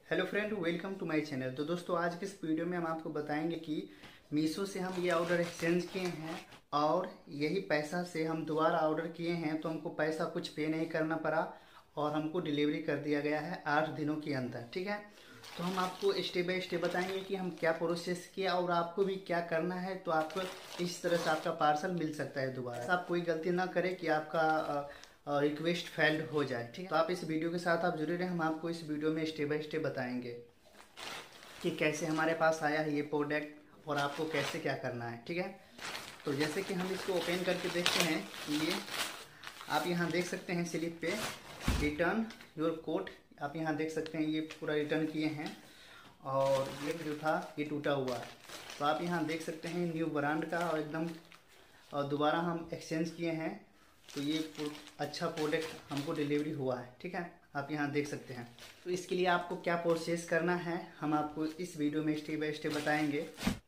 Hello friend, welcome to my channel. तो दोस्तों, आज के इस वीडियो में हम आपको बताएंगे कि मीशो से हम ये ऑर्डर एक्सचेंज किए हैं और यही पैसा से हम दोबारा ऑर्डर किए हैं, तो हमको पैसा कुछ पे नहीं करना पड़ा और हमको डिलीवरी कर दिया गया है 8 दिनों के अंदर। ठीक है, तो हम आपको स्टेप बाय स्टेप बताएंगे कि हम क्या प्रोसेस किया और आपको भी क्या करना है, तो आपको इस तरह से आपका पार्सल मिल सकता है दोबारा। आप कोई गलती ना करें कि आपका रिक्वेस्ट फेल्ड हो जाए। ठीक है, तो आप इस वीडियो के साथ आप जुड़े रहें। हम आपको इस वीडियो में स्टेप बाय स्टेप बताएंगे कि कैसे हमारे पास आया है ये प्रोडक्ट और आपको कैसे क्या करना है। ठीक है, तो जैसे कि हम इसको ओपन करके देखते हैं, ये आप यहाँ देख सकते हैं स्लिप पे रिटर्न योर कोड। आप यहाँ देख सकते हैं ये पूरा रिटर्न किए हैं और ये जो था ये टूटा हुआ है। तो आप यहाँ देख सकते हैं न्यू ब्रांड का और एकदम दोबारा हम एक्सचेंज किए हैं, तो ये अच्छा प्रोडक्ट हमको डिलीवरी हुआ है। ठीक है, आप यहाँ देख सकते हैं। तो इसके लिए आपको क्या प्रोसेस करना है हम आपको इस वीडियो में स्टेप बाय स्टेप बताएंगे।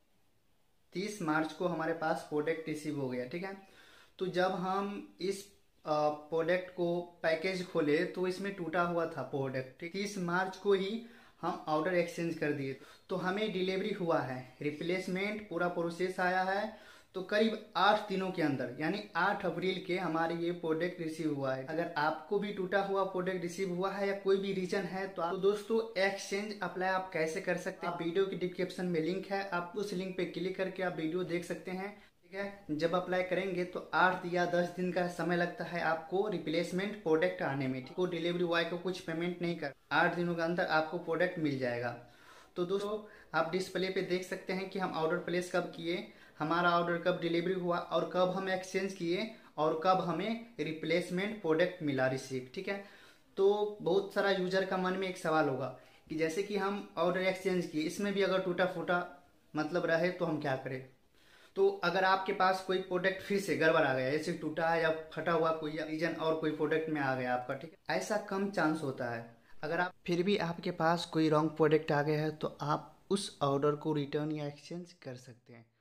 30 मार्च को हमारे पास प्रोडक्ट रिसीव हो गया। ठीक है, तो जब हम इस प्रोडक्ट को पैकेज खोले तो इसमें टूटा हुआ था प्रोडक्ट। 30 मार्च को ही हम ऑर्डर एक्सचेंज कर दिए, तो हमें डिलीवरी हुआ है, रिप्लेसमेंट पूरा प्रोसेस आया है। तो करीब 8 दिनों के अंदर यानी 8 अप्रैल के हमारे ये प्रोडक्ट रिसीव हुआ है। अगर आपको भी टूटा हुआ प्रोडक्ट रिसीव हुआ है या कोई भी रीजन है तो दोस्तों एक्सचेंज अप्लाई आप कैसे कर सकते हैं, वीडियो की डिस्क्रिप्शन में लिंक है, आप उस लिंक पे क्लिक करके आप वीडियो देख सकते हैं। ठीक है, जब अप्लाई करेंगे तो 8 या 10 दिन का समय लगता है आपको रिप्लेसमेंट प्रोडक्ट आने में। ठीक है, डिलीवरी बॉय को कुछ पेमेंट नहीं कर, 8 दिनों के अंदर आपको प्रोडक्ट मिल जाएगा। तो दोस्तों, आप डिस्प्ले पे देख सकते हैं कि हम ऑर्डर प्लेस कब किए, हमारा ऑर्डर कब डिलीवरी हुआ और कब हम एक्सचेंज किए और कब हमें रिप्लेसमेंट प्रोडक्ट मिला रिसीव। ठीक है, तो बहुत सारा यूजर का मन में एक सवाल होगा कि जैसे कि हम ऑर्डर एक्सचेंज किए, इसमें भी अगर टूटा फूटा मतलब रहे तो हम क्या करें। तो अगर आपके पास कोई प्रोडक्ट फिर से गड़बड़ आ गया, जैसे टूटा है या फटा हुआ कोई रीजन और कोई प्रोडक्ट में आ गया आपका, ठीक है, ऐसा कम चांस होता है। अगर आप फिर भी आपके पास कोई रॉन्ग प्रोडक्ट आ गया है तो आप उस ऑर्डर को रिटर्न या एक्सचेंज कर सकते हैं।